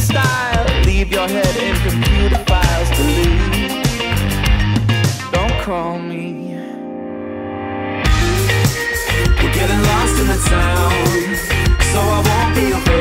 style. Leave your head in computer files. Delete. Don't call me. We're getting lost in the town, so I won't be afraid.